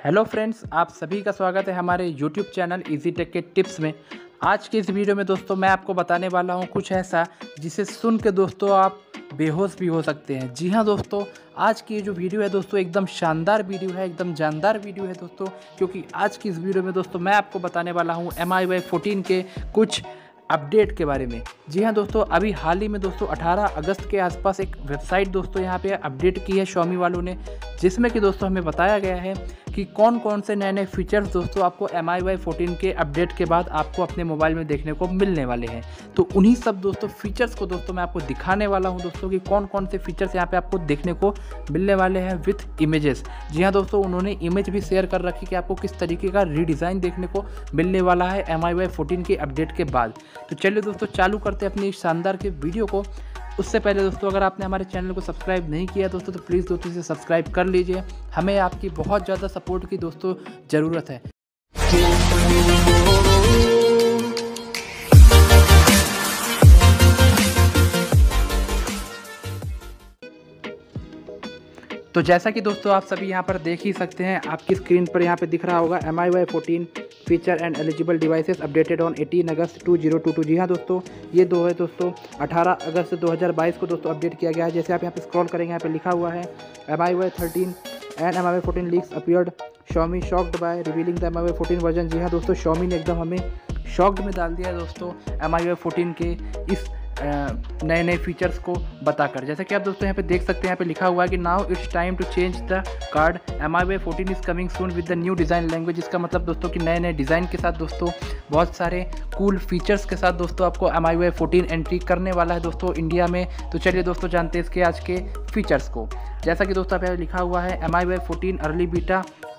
Hello friends, आप सभी का स्वागत है हमारे यूट्यूब चैनल इजी टेक के टिप्स में। आज के इस वीडियो में दोस्तों मैं आपको बताने वाला हूं कुछ ऐसा जिसे सुन के दोस्तों आप बेहोश भी हो सकते हैं। जी हां दोस्तों, आज की ये जो वीडियो है दोस्तों एकदम शानदार वीडियो है, एकदम जानदार वीडियो है दोस्तों, क्योंकि आज की इस वीडियो में दोस्तों मैं आपको बताने वाला हूँ MIUI 14 के कुछ अपडेट के बारे में। जी हाँ दोस्तों, अभी हाल ही में दोस्तों 18 अगस्त के आसपास एक वेबसाइट दोस्तों यहाँ पे अपडेट की है Xiaomi वालों ने, जिसमें कि दोस्तों हमें बताया गया है कि कौन कौन से नए नए फीचर्स दोस्तों आपको MIUI 14 के अपडेट के बाद आपको अपने मोबाइल में देखने को मिलने वाले हैं। तो उन्हीं सब दोस्तों फीचर्स को दोस्तों मैं आपको दिखाने वाला हूं दोस्तों कि कौन कौन से फीचर्स यहाँ पे आपको देखने को मिलने वाले हैं विथ इमेजेस। जी हाँ दोस्तों, उन्होंने इमेज भी शेयर कर रखी कि आपको किस तरीके का रीडिज़ाइन देखने को मिलने वाला है MIUI 14 के अपडेट के बाद। तो चलिए दोस्तों चालू करते हैं अपनी इस शानदार के वीडियो को। उससे पहले दोस्तों अगर आपने हमारे चैनल को सब्सक्राइब नहीं किया दोस्तों तो प्लीज़ दोस्तों इसे सब्सक्राइब कर लीजिए। हमें आपकी बहुत ज़्यादा सपोर्ट की दोस्तों ज़रूरत है। तो जैसा कि दोस्तों आप सभी यहाँ पर देख ही सकते हैं, आपकी स्क्रीन पर यहाँ पे दिख रहा होगा MIUI 14 feature and eligible devices updated on 18 August 2022। जी हाँ दोस्तों, ये दो है दोस्तों 18 अगस्त 2022 को दोस्तों अपडेट किया गया है। जैसे आप यहाँ पे स्क्रॉल करेंगे, यहाँ पे लिखा हुआ है MIUI 13 and MIUI 14 leaks appeared, Xiaomi shocked by revealing the MIUI 14 version. जी हाँ दोस्तों, Xiaomi ने एकदम हमें शॉक्ड में डाल दिया है दोस्तों MIUI 14 के इस नए नए फीचर्स को बताकर। जैसे कि आप दोस्तों यहाँ पे देख सकते हैं, यहाँ पे लिखा हुआ है कि now it's time to change the card, MIUI 14 is coming soon with the new design language. इसका मतलब दोस्तों कि नए नए डिज़ाइन के साथ दोस्तों बहुत सारे कूल फीचर्स के साथ दोस्तों आपको MIUI 14 एंट्री करने वाला है दोस्तों इंडिया में। तो चलिए दोस्तों जानते हैं इसके आज के फीचर्स को। जैसा कि दोस्तों यहाँ पे लिखा हुआ है MIUI 14 early beta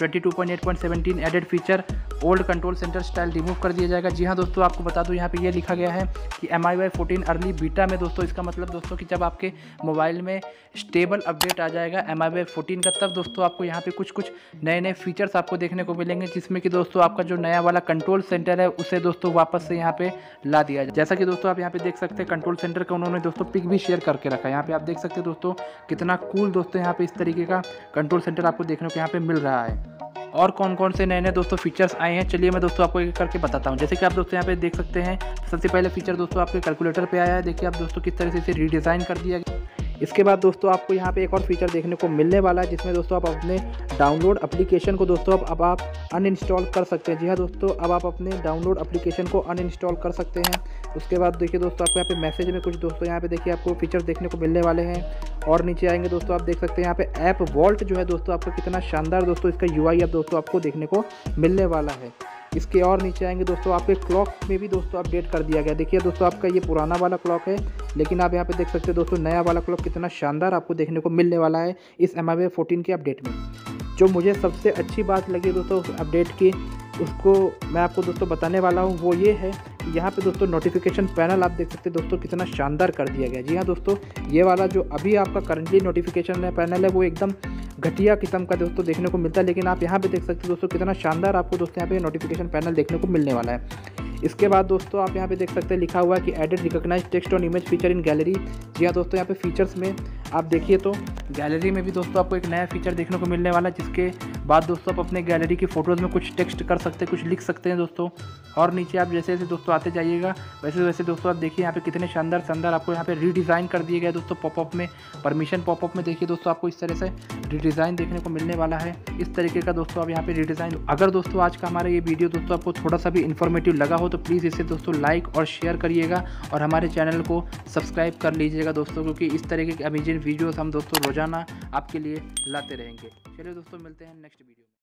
22.8.17 added feature, old control centre style remove कर दिया जाएगा। जी हाँ दोस्तों, आपको बता दूं यहाँ पे ये लिखा गया है कि MIUI 14 अर्ली बीटा में दोस्तों, इसका मतलब दोस्तों कि जब आपके मोबाइल में स्टेबल अपडेट आ जाएगा MIUI 14 का, तब दोस्तों आपको यहाँ पे कुछ नए नए फीचर्स आपको देखने को मिलेंगे, जिसमें कि दोस्तों आपका जो नया वाला कंट्रोल सेंटर है उसे दोस्तों वापस से यहाँ पे ला दिया जाए। जैसा कि दोस्तों आप यहाँ पे देख सकते हैं, कंट्रोल सेंटर का उन्होंने दोस्तों पिक भी शेयर करके रखा है। यहाँ पे आप देख सकते हैं दोस्तों कितना कूल दोस्तों यहाँ पे इस तरीके का कंट्रोल सेंटर आपको देखने को यहाँ पे मिल रहा है। और कौन कौन से नए नए दोस्तों फीचर्स आए हैं, चलिए मैं दोस्तों आपको एक करके बताता हूं। जैसे कि आप दोस्तों यहाँ पे देख सकते हैं, सबसे पहले फीचर दोस्तों आपके कैलकुलेटर पे आया है। देखिए आप दोस्तों किस तरह से इसे रीडिज़ाइन कर दिया गया। इसके बाद दोस्तों आपको यहाँ पे एक और फीचर देखने को मिलने वाला है, जिसमें दोस्तों आप अपने डाउनलोड एप्लीकेशन को दोस्तों अब आप अनइंस्टॉल कर सकते हैं। जी हाँ दोस्तों, अब आप अपने डाउनलोड एप्लीकेशन को अनइंस्टॉल कर सकते हैं। उसके बाद देखिए दोस्तों आपको यहाँ पे मैसेज में कुछ दोस्तों यहाँ पे देखिए आपको फीचर देखने को मिलने वाले हैं। और नीचे आएंगे दोस्तों आप देख सकते हैं यहाँ पे ऐप वॉल्ट जो है दोस्तों आपको कितना शानदार दोस्तों इसका UI अब दोस्तों आपको देखने को मिलने वाला है। इसके और नीचे आएंगे दोस्तों आपके क्लॉक में भी दोस्तों अपडेट कर दिया गया। देखिए दोस्तों आपका ये पुराना वाला क्लॉक है, लेकिन आप यहाँ पे देख सकते हैं दोस्तों नया वाला क्लॉक कितना शानदार आपको देखने को मिलने वाला है इस MIUI 14 के अपडेट में। जो मुझे सबसे अच्छी बात लगी दोस्तों उस अपडेट की, उसको मैं आपको दोस्तों बताने वाला हूँ। वो ये है कि यहाँ पे दोस्तों नोटिफिकेशन पैनल आप देख सकते हैं दोस्तों कितना शानदार कर दिया गया। जी हाँ दोस्तों, ये वाला जो अभी आपका करंटली नोटिफिकेशन पैनल है वो एकदम घटिया किस्म का दोस्तों देखने को मिलता है, लेकिन आप यहाँ पे देख सकते हैं दोस्तों कितना शानदार आपको दोस्तों यहाँ पे नोटिफिकेशन पैनल देखने को मिलने वाला है। इसके बाद दोस्तों आप यहाँ पे देख सकते हैं लिखा हुआ है कि added recognise text on image feature in gallery. जी हाँ दोस्तों, यहाँ पे फीचर्स में आप देखिए तो गैलरी में भी दोस्तों आपको एक नया फीचर देखने को मिलने वाला है, जिसके बाद दोस्तों आप अपने गैलरी की फ़ोटोज़ में कुछ टेक्स्ट कर सकते हैं, कुछ लिख सकते हैं दोस्तों। और नीचे आप जैसे जैसे दोस्तों आते जाइएगा वैसे वैसे दोस्तों आप देखिए यहाँ पे कितने शानदार आपको यहाँ पे रीडिज़ाइन कर दिए गए दोस्तों। पॉपअप में, परमिशन पॉपअप में देखिए दोस्तों आपको इस तरह से रीडिज़ाइन देखने को मिलने वाला है। इस तरीके का दोस्तों आप यहाँ पे रीडिज़ाइन। अगर दोस्तों आज का हमारा ये वीडियो दोस्तों आपको थोड़ा सा भी इन्फॉर्मेटिव लगा हो तो प्लीज़ इसे दोस्तों लाइक और शेयर करिएगा और हमारे चैनल को सब्सक्राइब कर लीजिएगा दोस्तों, क्योंकि इस तरीके के अमेजिंग वीडियोस हम दोस्तों रोजाना आपके लिए लाते रहेंगे। चलिए दोस्तों मिलते हैं नेक्स्ट वीडियो में।